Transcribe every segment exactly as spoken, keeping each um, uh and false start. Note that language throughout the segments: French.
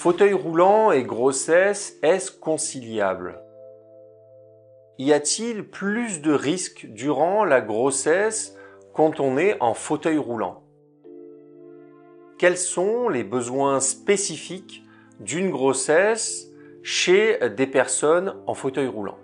Fauteuil roulant et grossesse, est-ce conciliable? Y a-t-il plus de risques durant la grossesse quand on est en fauteuil roulant? Quels sont les besoins spécifiques d'une grossesse chez des personnes en fauteuil roulant?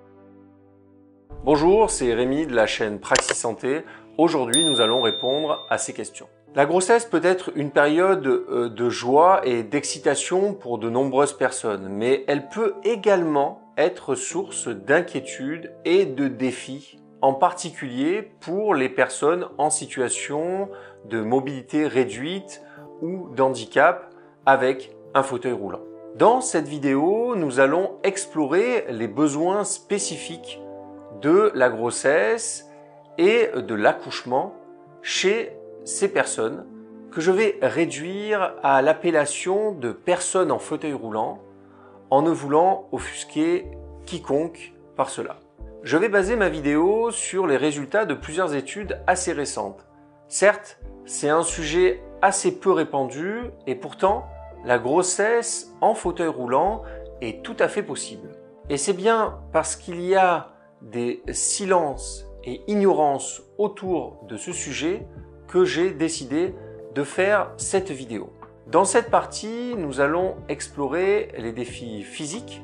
Bonjour, c'est Rémi de la chaîne Praxis Santé. Aujourd'hui, nous allons répondre à ces questions. La grossesse peut être une période de joie et d'excitation pour de nombreuses personnes, mais elle peut également être source d'inquiétude et de défis, en particulier pour les personnes en situation de mobilité réduite ou d'handicap avec un fauteuil roulant. Dans cette vidéo, nous allons explorer les besoins spécifiques de la grossesse et de l'accouchement chez ces personnes que je vais réduire à l'appellation de personnes en fauteuil roulant en ne voulant offusquer quiconque par cela. Je vais baser ma vidéo sur les résultats de plusieurs études assez récentes. Certes, c'est un sujet assez peu répandu et pourtant, la grossesse en fauteuil roulant est tout à fait possible. Et c'est bien parce qu'il y a des silences et ignorances autour de ce sujet que j'ai décidé de faire cette vidéo. Dans cette partie, nous allons explorer les défis physiques,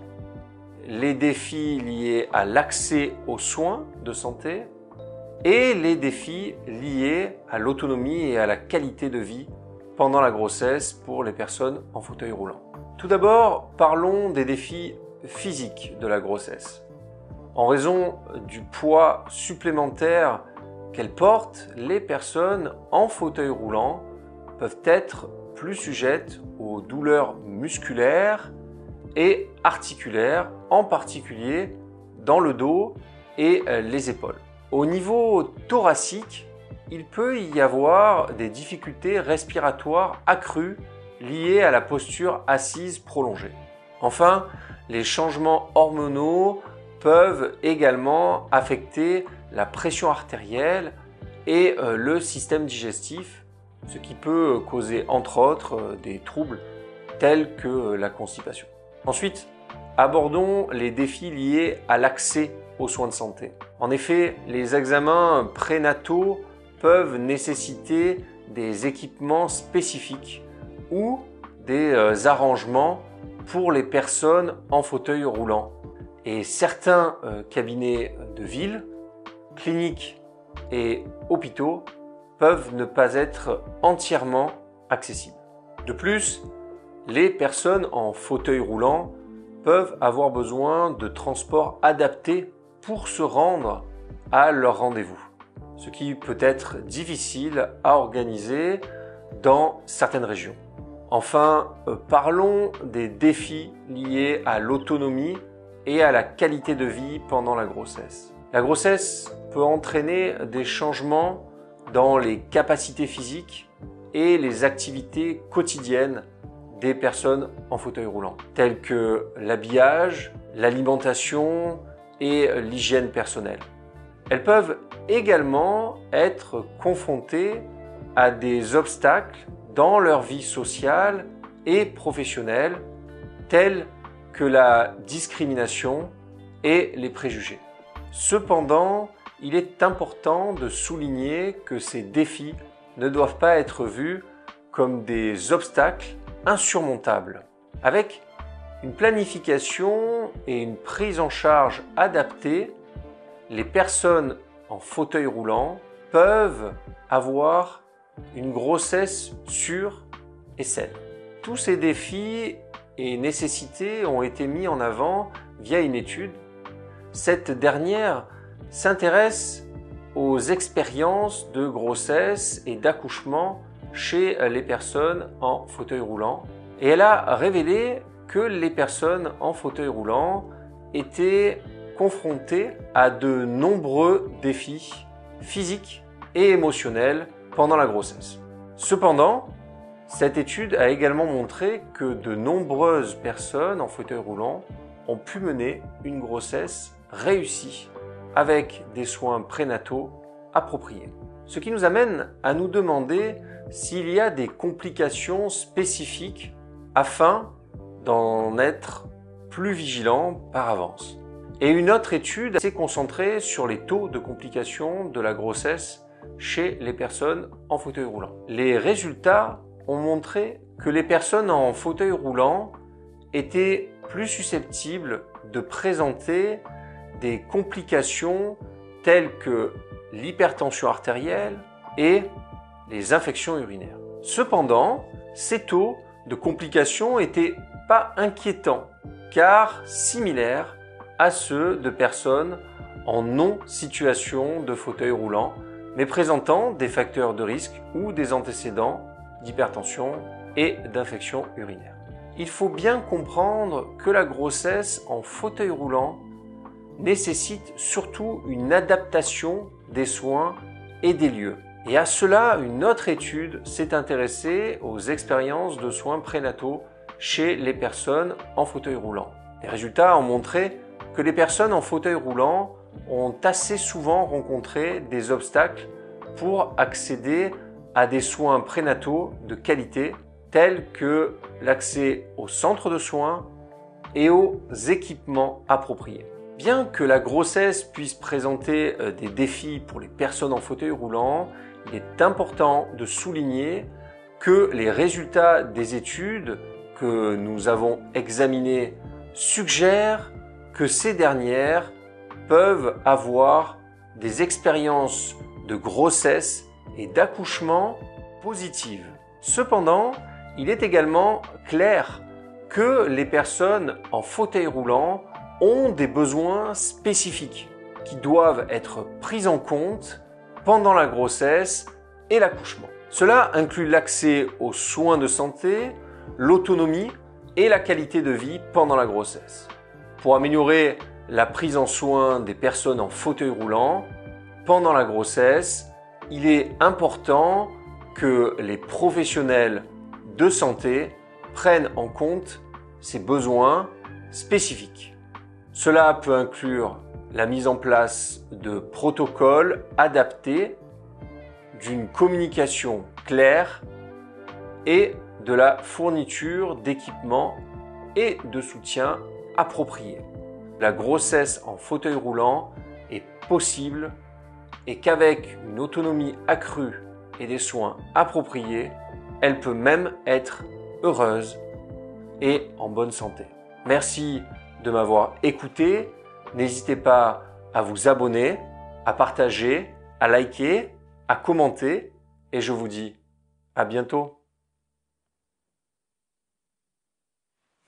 les défis liés à l'accès aux soins de santé et les défis liés à l'autonomie et à la qualité de vie pendant la grossesse pour les personnes en fauteuil roulant. Tout d'abord, parlons des défis physiques de la grossesse. En raison du poids supplémentaire qu'elles portent, les personnes en fauteuil roulant peuvent être plus sujettes aux douleurs musculaires et articulaires, en particulier dans le dos et les épaules. Au niveau thoracique, il peut y avoir des difficultés respiratoires accrues liées à la posture assise prolongée. Enfin, les changements hormonaux peuvent également affecter la pression artérielle et euh, le système digestif, ce qui peut causer entre autres euh, des troubles tels que euh, la constipation. Ensuite, abordons les défis liés à l'accès aux soins de santé. En effet, les examens prénataux peuvent nécessiter des équipements spécifiques ou des euh, arrangements pour les personnes en fauteuil roulant. Et certains euh, cabinets de ville, cliniques et hôpitaux peuvent ne pas être entièrement accessibles. De plus, les personnes en fauteuil roulant peuvent avoir besoin de transports adaptés pour se rendre à leur rendez-vous, ce qui peut être difficile à organiser dans certaines régions. Enfin, euh, parlons des défis liés à l'autonomie et à la qualité de vie pendant la grossesse. La grossesse peut entraîner des changements dans les capacités physiques et les activités quotidiennes des personnes en fauteuil roulant, telles que l'habillage, l'alimentation et l'hygiène personnelle. Elles peuvent également être confrontées à des obstacles dans leur vie sociale et professionnelle, tels que la discrimination et les préjugés. Cependant, il est important de souligner que ces défis ne doivent pas être vus comme des obstacles insurmontables. Avec une planification et une prise en charge adaptée, les personnes en fauteuil roulant peuvent avoir une grossesse sûre et saine. Tous ces défis et nécessités ont été mis en avant via une étude. Cette dernière s'intéresse aux expériences de grossesse et d'accouchement chez les personnes en fauteuil roulant et elle a révélé que les personnes en fauteuil roulant étaient confrontées à de nombreux défis physiques et émotionnels pendant la grossesse. Cependant, cette étude a également montré que de nombreuses personnes en fauteuil roulant ont pu mener une grossesse réussie avec des soins prénataux appropriés. Ce qui nous amène à nous demander s'il y a des complications spécifiques afin d'en être plus vigilant par avance. Et une autre étude s'est concentrée sur les taux de complications de la grossesse chez les personnes en fauteuil roulant. Les résultats ont montré que les personnes en fauteuil roulant étaient plus susceptibles de présenter des complications telles que l'hypertension artérielle et les infections urinaires. Cependant, ces taux de complications n'étaient pas inquiétants car similaires à ceux de personnes en non-situation de fauteuil roulant mais présentant des facteurs de risque ou des antécédents d'hypertension et d'infection urinaire. Il faut bien comprendre que la grossesse en fauteuil roulant nécessite surtout une adaptation des soins et des lieux. Et à cela, une autre étude s'est intéressée aux expériences de soins prénataux chez les personnes en fauteuil roulant. Les résultats ont montré que les personnes en fauteuil roulant ont assez souvent rencontré des obstacles pour accéder à des soins prénataux de qualité tels que l'accès aux centres de soins et aux équipements appropriés. Bien que la grossesse puisse présenter des défis pour les personnes en fauteuil roulant, il est important de souligner que les résultats des études que nous avons examinées suggèrent que ces dernières peuvent avoir des expériences de grossesse et d'accouchement positives. Cependant, il est également clair que les personnes en fauteuil roulant ont des besoins spécifiques qui doivent être pris en compte pendant la grossesse et l'accouchement. Cela inclut l'accès aux soins de santé, l'autonomie et la qualité de vie pendant la grossesse. Pour améliorer la prise en soin des personnes en fauteuil roulant pendant la grossesse, il est important que les professionnels de santé prennent en compte ces besoins spécifiques. Cela peut inclure la mise en place de protocoles adaptés, d'une communication claire et de la fourniture d'équipements et de soutien appropriés. La grossesse en fauteuil roulant est possible et qu'avec une autonomie accrue et des soins appropriés, elle peut même être heureuse et en bonne santé. Merci de m'avoir écouté. N'hésitez pas à vous abonner, à partager, à liker, à commenter et je vous dis à bientôt.